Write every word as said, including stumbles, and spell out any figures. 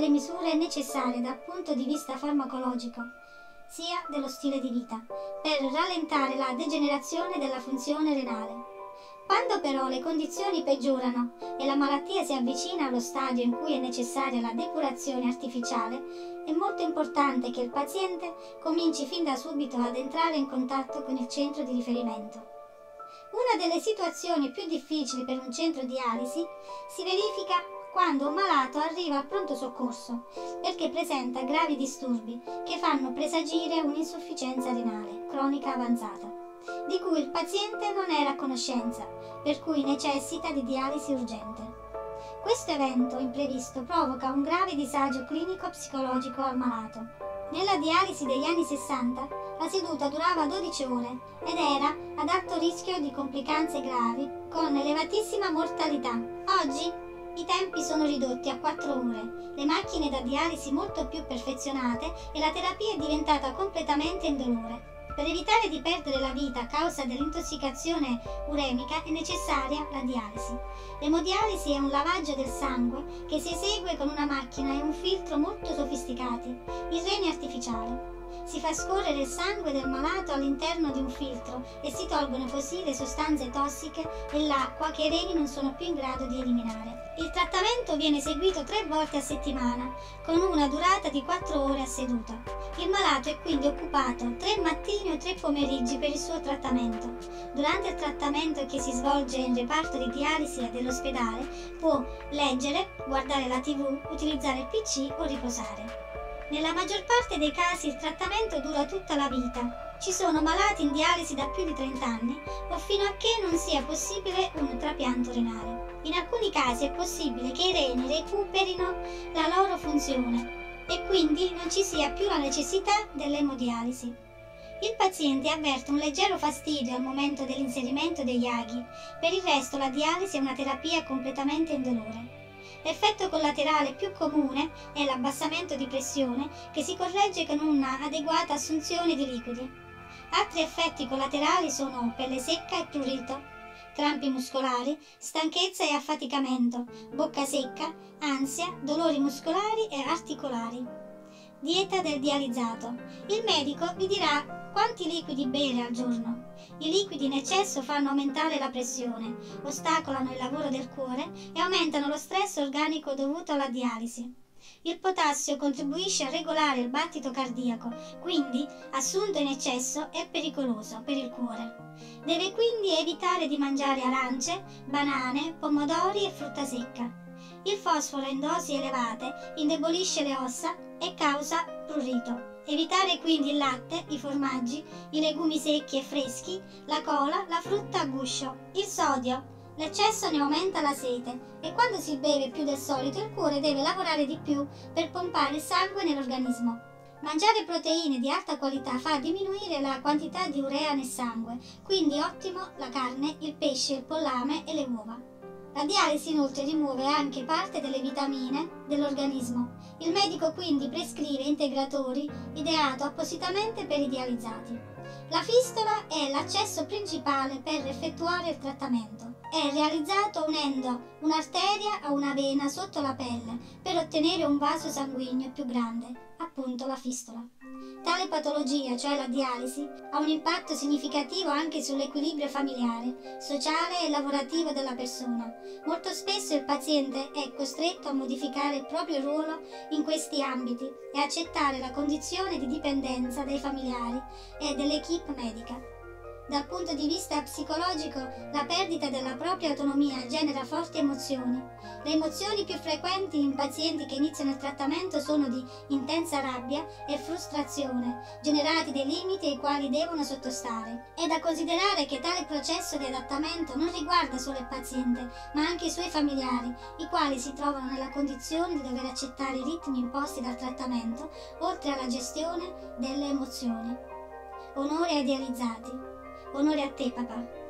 le misure necessarie dal punto di vista farmacologico, sia dello stile di vita, per rallentare la degenerazione della funzione renale. Quando però le condizioni peggiorano e la malattia si avvicina allo stadio in cui è necessaria la depurazione artificiale, è molto importante che il paziente cominci fin da subito ad entrare in contatto con il centro di riferimento. Una delle situazioni più difficili per un centro dialisi si verifica quando un malato arriva al pronto soccorso perché presenta gravi disturbi che fanno presagire un'insufficienza renale cronica avanzata, di cui il paziente non era a conoscenza, per cui necessita di dialisi urgente. Questo evento imprevisto provoca un grave disagio clinico-psicologico al malato. Nella dialisi degli anni sessanta la seduta durava dodici ore ed era ad alto rischio di complicanze gravi con elevatissima mortalità. Oggi i tempi sono ridotti a quattro ore, le macchine da dialisi molto più perfezionate e la terapia è diventata completamente indolore. Per evitare di perdere la vita a causa dell'intossicazione uremica è necessaria la dialisi. L'emodialisi è un lavaggio del sangue che si esegue con una macchina e un filtro molto sofisticati, il rene artificiale. Si fa scorrere il sangue del malato all'interno di un filtro e si tolgono così le sostanze tossiche e l'acqua che i reni non sono più in grado di eliminare. Il trattamento viene eseguito tre volte a settimana, con una durata di quattro ore a seduta. Il malato è quindi occupato tre mattini o tre pomeriggi per il suo trattamento. Durante il trattamento che si svolge in reparto di dialisi dell'ospedale può leggere, guardare la tivù, utilizzare il P C o riposare. Nella maggior parte dei casi il trattamento dura tutta la vita. Ci sono malati in dialisi da più di trenta anni o fino a che non sia possibile un trapianto renale. In alcuni casi è possibile che i reni recuperino la loro funzione e quindi non ci sia più la necessità dell'emodialisi. Il paziente avverte un leggero fastidio al momento dell'inserimento degli aghi, per il resto la dialisi è una terapia completamente indolore. L'effetto collaterale più comune è l'abbassamento di pressione che si corregge con una adeguata assunzione di liquidi. Altri effetti collaterali sono pelle secca e prurito, crampi muscolari, stanchezza e affaticamento, bocca secca, ansia, dolori muscolari e articolari. Dieta del dializzato. Il medico vi dirà quanti liquidi bere al giorno. I liquidi in eccesso fanno aumentare la pressione, ostacolano il lavoro del cuore e aumentano lo stress organico dovuto alla dialisi. Il potassio contribuisce a regolare il battito cardiaco, quindi, assunto in eccesso, è pericoloso per il cuore. Deve quindi evitare di mangiare arance, banane, pomodori e frutta secca. Il fosforo in dosi elevate indebolisce le ossa e causa prurito. Evitare quindi il latte, i formaggi, i legumi secchi e freschi, la cola, la frutta a guscio. Il sodio. L'eccesso ne aumenta la sete e quando si beve più del solito il cuore deve lavorare di più per pompare il sangue nell'organismo. Mangiare proteine di alta qualità fa diminuire la quantità di urea nel sangue, quindi ottimo la carne, il pesce, il pollame e le uova. La dialisi inoltre rimuove anche parte delle vitamine dell'organismo. Il medico quindi prescrive integratori ideato appositamente per i dializzati. La fistola è l'accesso principale per effettuare il trattamento. È realizzato unendo un'arteria a una vena sotto la pelle per ottenere un vaso sanguigno più grande, appunto la fistola. Tale patologia, cioè la dialisi, ha un impatto significativo anche sull'equilibrio familiare, sociale e lavorativo della persona. Molto spesso il paziente è costretto a modificare il proprio ruolo in questi ambiti e accettare la condizione di dipendenza dei familiari e dell'equipe medica. Dal punto di vista psicologico, la perdita della propria autonomia genera forti emozioni. Le emozioni più frequenti in pazienti che iniziano il trattamento sono di intensa rabbia e frustrazione, generati dai limiti ai quali devono sottostare. È da considerare che tale processo di adattamento non riguarda solo il paziente, ma anche i suoi familiari, i quali si trovano nella condizione di dover accettare i ritmi imposti dal trattamento, oltre alla gestione delle emozioni. Onore ai dializzati. Onore a te, papà.